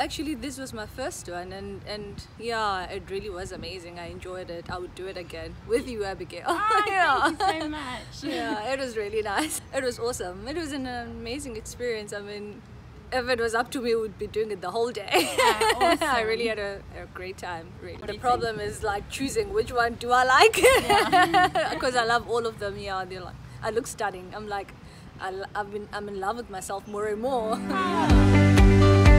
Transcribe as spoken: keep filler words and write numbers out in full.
actually this was my first one, and and yeah, it really was amazing. I enjoyed it. I would do it again with you, Abigail. Oh, yeah. thank you so much. Yeah, it was really nice. It was awesome. It was an amazing experience. I mean, if it was up to me, we would be doing it the whole day. Yeah, awesome. I really had a, a great time. Really. What do The you problem is like choosing which one do I like, because Yeah. I love all of them. Yeah, they're like, I look stunning. I'm like, I, I've been, I'm in love with myself more and more. Oh.